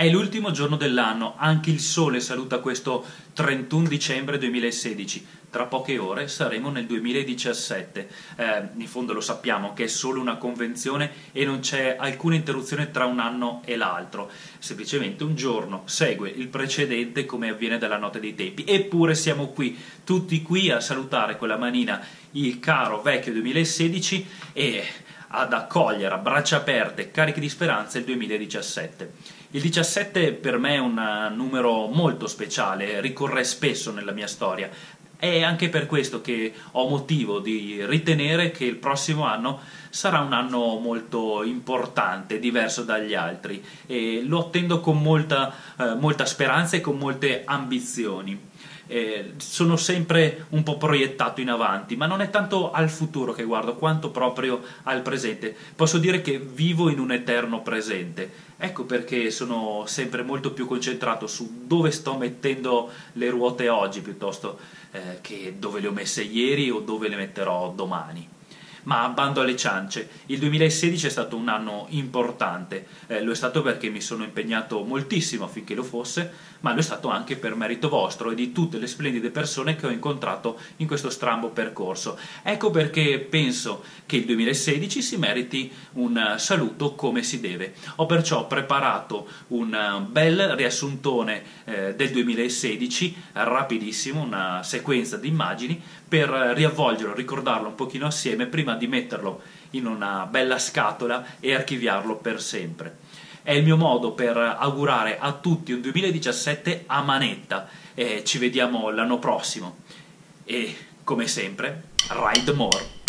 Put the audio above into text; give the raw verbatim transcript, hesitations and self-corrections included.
È l'ultimo giorno dell'anno, anche il sole saluta questo trentuno dicembre duemilasedici. Tra poche ore saremo nel duemiladiciassette. Eh, in fondo lo sappiamo che è solo una convenzione e non c'è alcuna interruzione tra un anno e l'altro. Semplicemente un giorno segue il precedente come avviene dalla notte dei tempi. Eppure siamo qui, tutti qui a salutare con la manina il caro vecchio duemilasedici e ad accogliere a braccia aperte, carichi di speranza, il duemiladiciassette. Il diciassette per me è un numero molto speciale, ricorre spesso nella mia storia. È anche per questo che ho motivo di ritenere che il prossimo anno sarà un anno molto importante, diverso dagli altri, e lo attendo con molta, eh, molta speranza e con molte ambizioni. Eh, sono sempre un po' proiettato in avanti, ma non è tanto al futuro che guardo quanto proprio al presente. Posso dire che vivo in un eterno presente. Ecco perché sono sempre molto più concentrato su dove sto mettendo le ruote oggi piuttosto eh, che dove le ho messe ieri o dove le metterò domani. Ma bando alle ciance, il duemilasedici è stato un anno importante, eh, lo è stato perché mi sono impegnato moltissimo affinché lo fosse, ma lo è stato anche per merito vostro e di tutte le splendide persone che ho incontrato in questo strambo percorso. Ecco perché penso che il duemilasedici si meriti un saluto come si deve. Ho perciò preparato un bel riassuntone eh, del duemilasedici, rapidissimo, una sequenza di immagini, per riavvolgerlo, ricordarlo un pochino assieme prima di metterlo in una bella scatola e archiviarlo per sempre. È il mio modo per augurare a tutti un duemiladiciassette a manetta. E ci vediamo l'anno prossimo e come sempre, ride more!